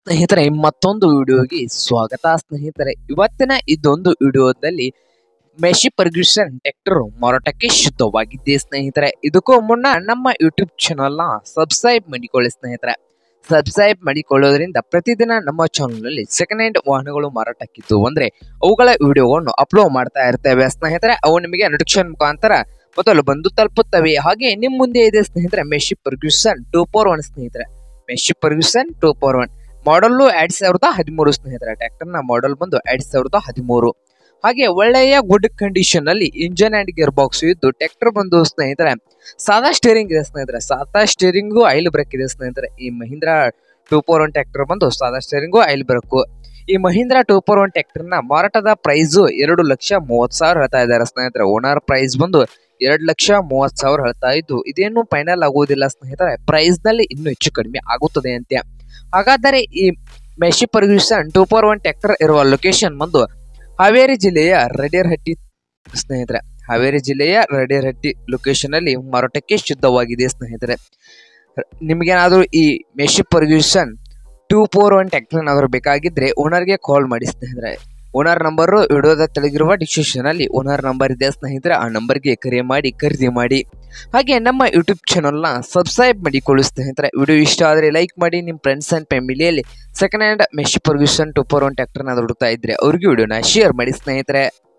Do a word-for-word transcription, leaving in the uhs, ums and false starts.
ಸ್ನೇಹಿತರೆ ಮತ್ತೊಂದು ವಿಡಿಯೋಗೆ ಸ್ವಾಗತ ಸ್ನೇಹಿತರೆ. ಇವತ್ತಿನ ಇದೊಂದು ವಿಡಿಯೋದಲ್ಲಿ ಮೆಶಿ ಫರ್ಗ್ಯೂಸನ್ ಟ್ರ್ಯಾಕ್ಟರ್ ಮಾರಾಟಕ್ಕೆ ಶುದ್ಧವಾಗಿದ್ದೆ ಸ್ನೇಹಿತರೆ. ಇದಕ್ಕೂ ಮುನ್ನ ನಮ್ಮ ಯೂಟ್ಯೂಬ್ ಚಾನಲ್ನ ಸಬ್ಸ್ಕ್ರೈಬ್ ಮಾಡಿಕೊಳ್ಳಿ ಸ್ನೇಹಿತರೆ. ಸಬ್ಸ್ಕ್ರೈಬ್ ಮಾಡಿಕೊಳ್ಳೋದ್ರಿಂದ ಪ್ರತಿದಿನ ನಮ್ಮ ಚಾನಲ್ನಲ್ಲಿ ಸೆಕೆಂಡ್ ಹ್ಯಾಂಡ್ ವಾಹನಗಳು ಮಾರಾಟಕ್ಕಿದ್ದು ಅಂದ್ರೆ ಅವುಗಳ ವಿಡಿಯೋಗಳನ್ನು ಅಪ್ಲೋಡ್ ಮಾಡ್ತಾ ಇರ್ತೇವೆ ಸ್ನೇಹಿತರೆ. ಅವು ನಿಮಗೆ ನೋಟಿಫಿಕೇಶನ್ ಮುಖಾಂತರ ಮೊದಲು ಬಂದು ತಲುಪುತ್ತವೆ. ಹಾಗೆ ನಿಮ್ಮ ಮುಂದೆ ಇದೆ ಸ್ನೇಹಿತರೆ Massey Ferguson two four one ಸ್ನೇಹಿತರೆ. Massey Ferguson two four one ಮಾಡಲ್ಲು ಎರಡ್ ಸಾವಿರದ ಹದಿಮೂರು ಸ್ನೇಹಿತರೆ. ಟ್ರ್ಯಾಕ್ಟರ್ ನ ಮಾಡಲ್ ಬಂದು ಎರಡ್ ಸಾವಿರದ ಹದಿಮೂರು. ಹಾಗೆ ಒಳ್ಳೆಯ ಗುಡ್ ಕಂಡೀಷನ್ ಅಲ್ಲಿ ಇಂಜನ್ ಅಂಡ್ ಗೇರ್ ಬಾಕ್ಸ್ ಇದ್ದು ಟ್ರ್ಯಾಕ್ಟರ್ ಬಂದು ಸ್ನೇಹಿತರೆ ಸಾದಾ ಸ್ಟೇರಿಂಗ್ ಇದೆ ಸ್ನೇಹಿತರೆ. ಸಾದಾ ಸ್ಟೇರಿಂಗು ಆಯಿಲ್ ಬ್ರೇಕ್ ಇದೆ ಸ್ನೇಹಿತರೆ. ಈ Mahindra two four one tractor ಬಂದು ಸಾದಾ ಸ್ಟೇರಿಂಗು ಆಯಿಲ್ ಬ್ರೇಕ್. ಈ Mahindra two four one tractor ನ ಮಾರಾಟದ ಪ್ರೈಸ್ ಎರಡು ಲಕ್ಷ ಮೂವತ್ ಸಾವಿರ ಹೇಳ್ತಾ ಇದ್ದಾರೆ ಸ್ನೇಹಿತರೆ. ಓನರ್ ಪ್ರೈಸ್ ಬಂದು ಎರಡ್ ಲಕ್ಷ ಮೂವತ್ ಸಾವಿರ ಹೇಳ್ತಾ ಇದ್ದು ಇದೇನು ಫೈನಲ್ ಆಗುವುದಿಲ್ಲ ಸ್ನೇಹಿತರೆ. ಪ್ರೈಸ್ ನಲ್ಲಿ ಇನ್ನೂ ಹೆಚ್ಚು ಕಡಿಮೆ ಆಗುತ್ತದೆ ಅಂತ. ಹಾಗಾದರೆ ಈ Massey Ferguson two four one tractor ಇರುವ ಲೊಕೇಶನ್ ಬಂದು ಹಾವೇರಿ ಜಿಲ್ಲೆಯ ರಡೇರ್ಹಟ್ಟಿ ಸ್ನೇಹಿತರೆ. ಹಾವೇರಿ ಜಿಲ್ಲೆಯ ರಡೇರ್ಹಟ್ಟಿ ಲೊಕೇಶನ್ ಅಲ್ಲಿ ಮಾರಾಟಕ್ಕೆ ಶುದ್ಧವಾಗಿದೆ ಸ್ನೇಹಿತರೆ. ನಿಮ್ಗೇನಾದ್ರೂ ಈ Massey Ferguson two four one tractor ಏನಾದ್ರು ಬೇಕಾಗಿದ್ರೆ ಓನರ್ಗೆ ಕಾಲ್ ಮಾಡಿ ಸ್ನೇಹಿತರೆ. ಓನರ್ ನಂಬರ್ ವಿಡಿಯೋದ ತೆಳಗಿರುವ ಡಿಸ್ಕ್ರಿಪ್ಷನ್ ಅಲ್ಲಿ ಓನರ್ ನಂಬರ್ ಇದೆ ಸ್ನೇಹಿತರೆ. ಆ ನಂಬರ್ಗೆ ಕರೆ ಮಾಡಿ ಖರೀದಿ ಮಾಡಿ. ಹಾಗೆ ನಮ್ಮ ಯೂಟ್ಯೂಬ್ ಚಾನಲ್ನ ಸಬ್ಸ್ಕ್ರೈಬ್ ಮಾಡಿಕೊಳ್ಳಿ ಸ್ನೇಹಿತರೆ. ವಿಡಿಯೋ ಇಷ್ಟ ಆದರೆ ಲೈಕ್ ಮಾಡಿ. ನಿಮ್ಮ ಫ್ರೆಂಡ್ಸ್ ಅಂಡ್ ಫ್ಯಾಮಿಲಿಯಲ್ಲಿ second hand Massey Ferguson two four one ಟ್ರ್ಯಾಕ್ಟರ್ನ ಹುಡುಕ್ತಾ ಇದ್ರೆ ಅವ್ರಿಗೆ ವಿಡಿಯೋನ ಶೇರ್ ಮಾಡಿ ಸ್ನೇಹಿತರೆ.